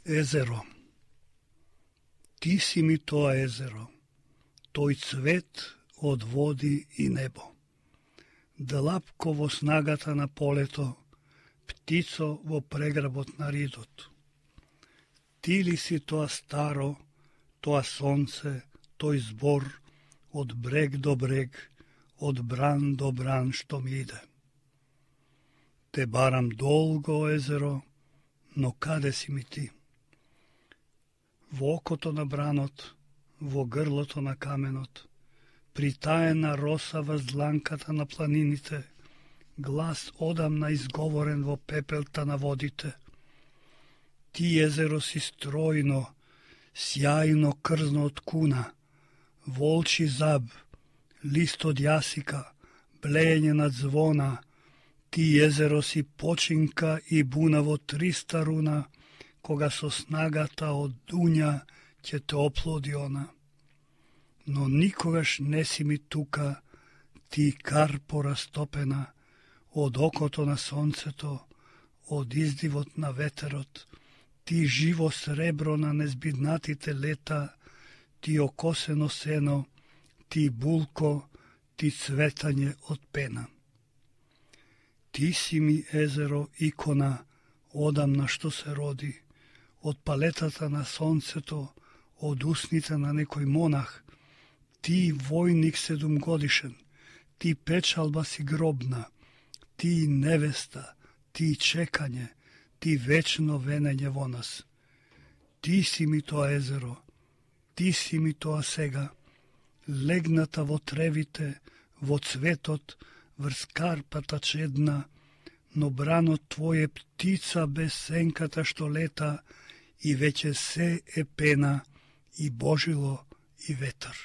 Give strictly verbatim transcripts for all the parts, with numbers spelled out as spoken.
Езеро. Ти си ми тоа езеро, тој цвет од води и небо. Длапко во снагата на полето, птицо во прегработ на ридот. Ти ли си тоа старо, тоа сонце, тој збор, од брег до брег, од бран до бран што ми иде. Те барам долго, езеро, но каде си ми ти? Во окото на бранот, во грлото на каменот, притаена роса въз дланката на планините, глас одамна изговорен во пепелта на водите. Ти, езеро, си стројно, сјајно крзно од куна, волчи заб, лист од јасика, блејење на звона. Ти, езеро, си починка и буна во триста руна, кога со снагата од дуња ќе те оплоди она. Но никогаш не си ми тука, ти карпо растопена, од окото на сонцето, од издивот на ветерот, ти живо сребро на незбиднатите лета, ти окосено сено, ти булко, ти цветање од пена. Ти си ми, езеро, икона, одамна што се роди, од палетата на сонцето, од усните на некој монах. Ти, војник седумгодишен, ти печалба си гробна, ти невеста, ти чекање, ти вечно венење во нас. Ти си ми тоа езеро, ти си ми тоа сега, легната во тревите, во цветот, врз карпата чедна, но бранот твој е птица без сенката што лета, и веќе се е пена, и божило, и ветар.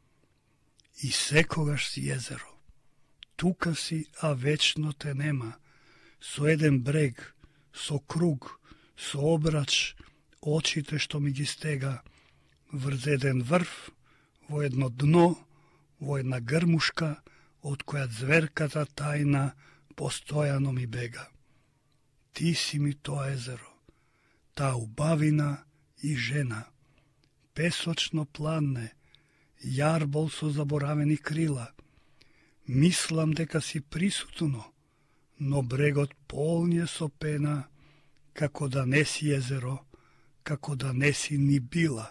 И секогаш си езеро, тука си, а вечно те нема, со еден брег, со круг, со обрач, очите што ми ги стега, врз еден врв, во едно дно, во една грмушка, од која зверката тајна постојано ми бега. Ти си ми тоа езеро, таа убавина и жена, песочно планне, јарбол со заборавени крила. Мислам дека си присутно, но брегот полн е со пена, како да не си езеро, како да не си ни била.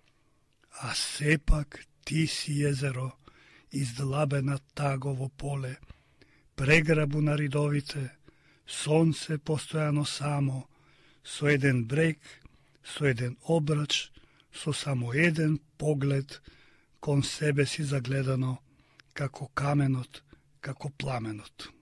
А сепак ти си езеро, издлабена таго во поле, преграбу на ридовите, сонце постојано само, со еден брег, со еден обрач, со само еден поглед, кон себе си загледано, како каменот, како пламенот.